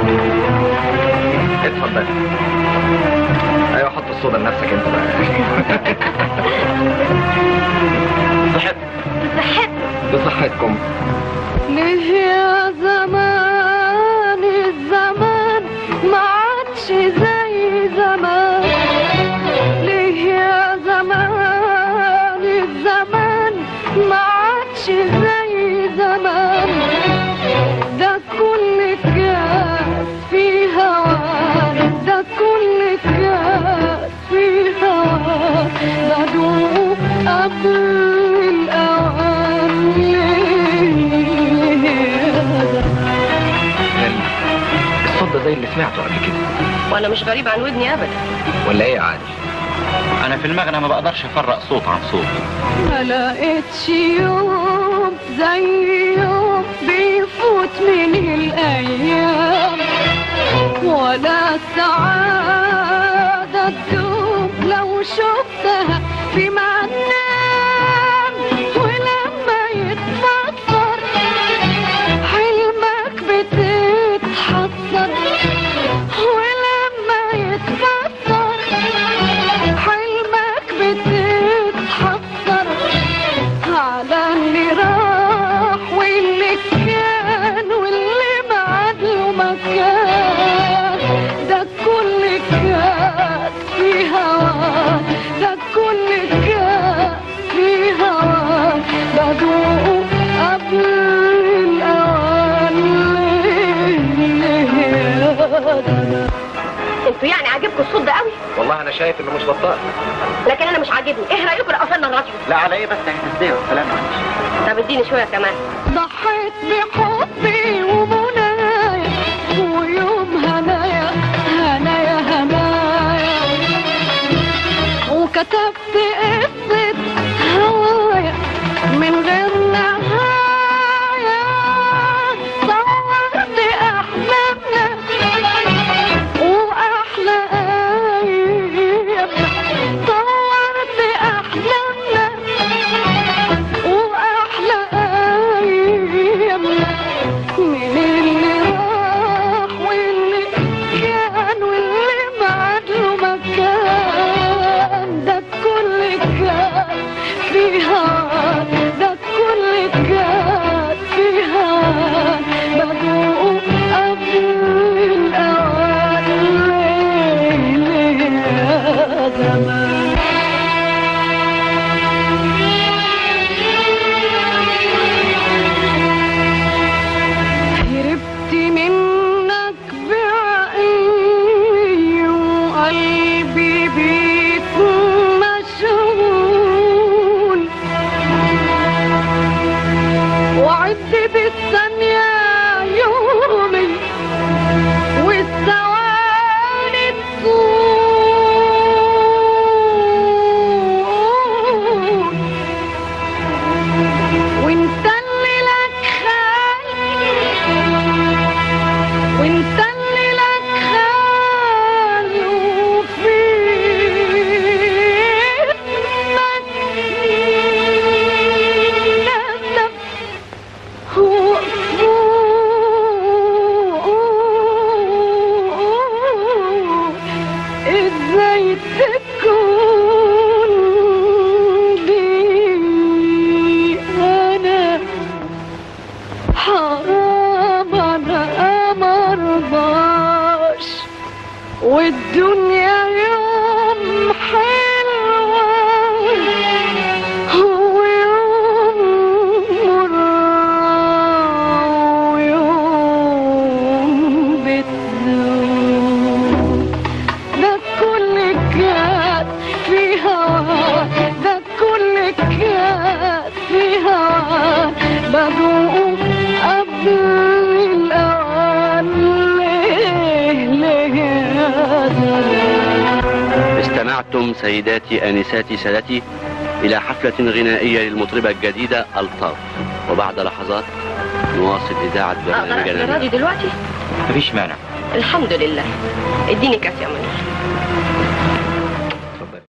اتفضل. ايوه حط الصودا لنفسك انت بقى. صحت صحت بصحتكم. ليه يا زمان الزمان ما عادش زي زمان؟ ليه يا زمان الزمان ما عادش زي زمان؟ ده كل كاس في هوان، ده كل كاس في هوان، بدوق قبل الأوان. الصوت ده زي اللي سمعته قبل كده. وانا مش غريب عن ودني ابدا. ولا ايه يا عادل؟ انا في المغنى ما بقدرش افرق صوت عن صوت. ما لقيتش يوم زي يوم بيفوت من الايام، ولا سعادة تدوم لو شفتها في منام. ولما يتفطر حلمك بتتحسر، ولما يتفطر حلمك بتتحسر على اللي راح واللي كان واللي معاد له مكان. ده كل كان في هواه، ده كل كان في هواه، بدوق قبل الأوان. انتوا يعني عاجبكم الصوت ده قوي؟ والله انا شايف انه مش بطال. لكن انا مش عاجبني. ايه رايكم لو قفلنا الراديو؟ لا على ايه بس هتنسيه والسلام عليكم. طب اديني شويه كمان. ضحيت بحبي ومنايا ويوم هنايا هنايا هنايا، وكتبت قصة هوايا من غير نهاية. صورت أحلامنا وأحلى أيامنا، صورت أحلامنا وأحلى أيامنا، من اللي راح واللي كان واللي معاد له مكان. ده كل كان في هواه، ده كل كان في هواه، بدوق قبل الأوان. ليه يا زمان هربت منك بعقلي وقلبي بيك مشغول، وعد بالثانية يومي والثواني تطول، وانت اللي لك خال، وانت اللي لك خال، وفي اسمك نسب ازاي تكون لي انا حرام؟ انا مرضاش والدنيا يوم حلوة ويوم مرة ويوم بتزول. ده كل كاس في هواه، ده كل كاس في هواه، بدوق قبل الأوان. ليه يا زمان؟ استمعتم سيداتي آنساتي سادتي إلى حفلة غنائية للمطربة الجديدة ألطاف، وبعد لحظات نواصل إذاعة برنامجنا. الراديو دلوقتي؟ مفيش مانع. الحمد لله. اديني كاس يا منير.